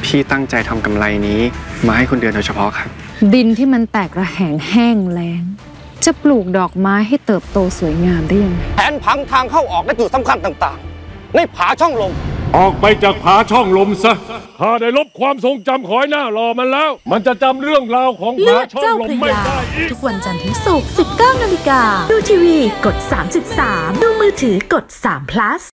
พี่ตั้งใจทำกำไรนี้มาให้คุณเดือนโดยเฉพาะครับดินที่มันแตกระแหงแห้งแล้งจะปลูกดอกไม้ให้เติบโตสวยงามได้ยังไงแผนผังทางเข้าออกและจุดสำคัญต่างๆในผาช่องลมออกไปจากผาช่องลมซะถ้าได้ลบความทรงจำของไอ้หน้ารอมันแล้วมันจะจำเรื่องราวของผาช่องลมไม่ได้อีกทุกวันจันทร์ถึงศุกร์ 19 นาฬิกาดูทีวีกด 3.3 ดูมือถือกด3 plus